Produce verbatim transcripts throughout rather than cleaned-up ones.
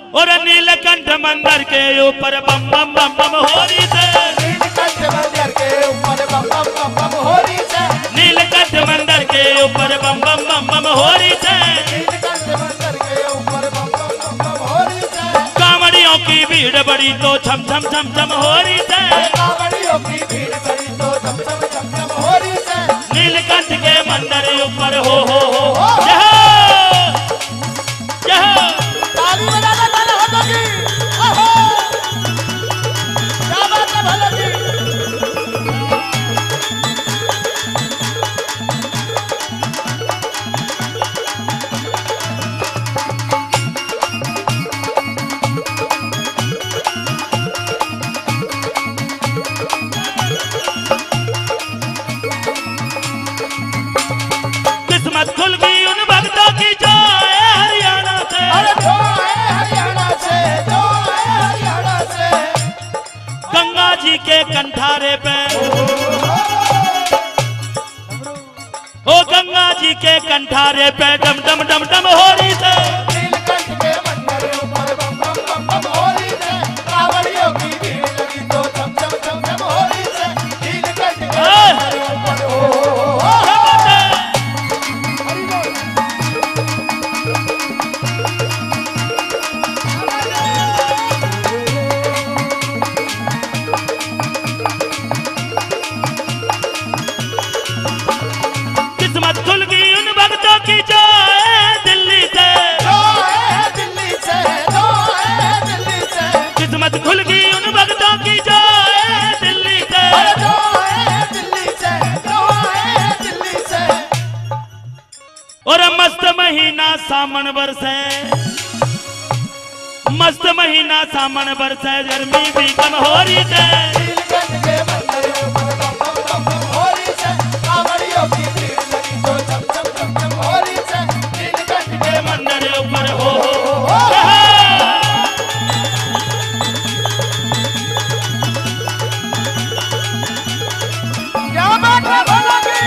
और नीलकंठ मंदिर के ऊपर बम बम बम बम हो रही थे। नीलकंठ मंदिर के ऊपर बम बम बम बम हो रही थे। नीलकंठ मंदिर के ऊपर बम बम बम बम हो रही थे। नीलकंठ मंदिर के ऊपर बम बम बम बम हो रही थे। कांवड़ियों की भीड़ बड़ी तो छम छम छम छम हो रही थे। कांवड़ियों की भीड़ बड़ी तो छम छम छम छम हो रही थे। नीलकंठ के मंदिर ऊपर हो हो हो जय जय ताली बजाना ताली हो लगी। ओहो क्या बात है भला जी। किस्मत खुल गई उन भक्तों की जो आए हरियाणा से। अरे जो आए हरियाणा से, जो आए हरियाणा से। गंगा जी के कंठारे पे ओ गंगा जी के कंठारे पे डम डम डम डम हो रही थे। नीलकंठ के मंदिर ऊपर बम बम बम बम हो रही थे। कांवड़ियों की भीड़ लगी तो छम छम छम छम हो रही थे। नीलकंठ के मंदिर ऊपर ओ हो हो क्या बात है? किस्मत खुल गई उन भक्तों की जो आए दिल्ली से। जो आए दिल्ली से, जो आए दिल्ली से। किस्मत खुल गई उन भक्तों की जो आए दिल्ली से। अरे जो आए दिल्ली से, जो आए दिल्ली से। और मस्त महीना सावन बरसे, मस्त महीना सावन बरसे गर्मी भी कम हो रही है। नीलकंठ के मंदिर ऊपर बम बम बम बम हो रही है। कांवड़ियों की भीड़ लगी तो छम छम छम छम हो रही है। नीलकंठ के मंदिर ऊपर हो हो हो हो हो क्या बात है भला की।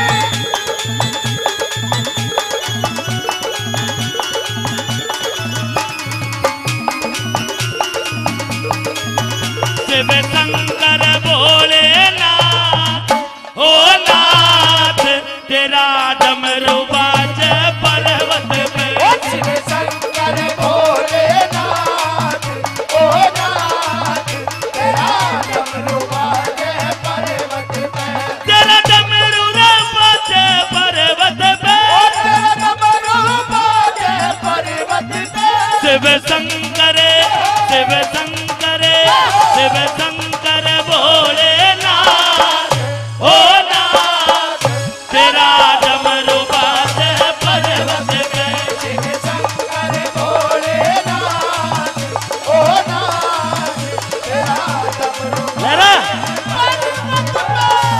शिव शंकर बोले नाथ हो नाथ तेरा डमरू बाजे पर्वत पे। शिव शंकर भोलेनाथ, ओ नाथ, तेरा डमरू बाजे पर्वत पे। तेरा डमरू रे बाजे पर्वत पे। ओ तेरा डमरू बाजे पर्वत पे। शिव शंकर शिव शंकर शिव शंकर बोले नाथ हो नाथ तेरा डमरू बाजे पर्वत पे। शिव शंकर भोलेनाथ, ओ नाथ, तेरा डमरू लहरा पर्वत पे।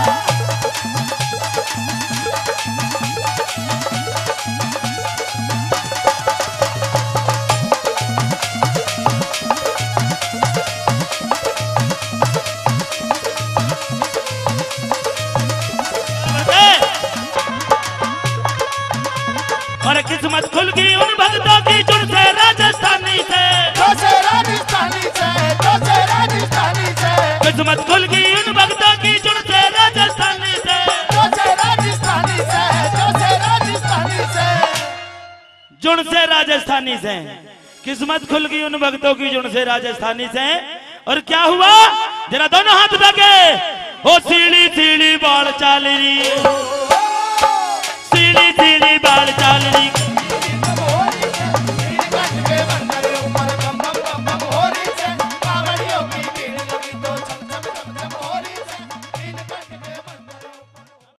और किस्मत खुल गई उन भक्तों की जुड़ से राजस्थानी से। जो से राजस्थानी से, जो से राजस्थानी से। किस्मत खुल गई उन भक्तों की जुड़ से राजस्थानी से। जो से राजस्थानी से, जो से राजस्थानी से। जुड़ से राजस्थानी से किस्मत खुल गई उन भक्तों की जुड़ से राजस्थानी से। और क्या हुआ जरा दोनों हाथ लगे ओ सीढ़ी सीढ़ी बाल चाली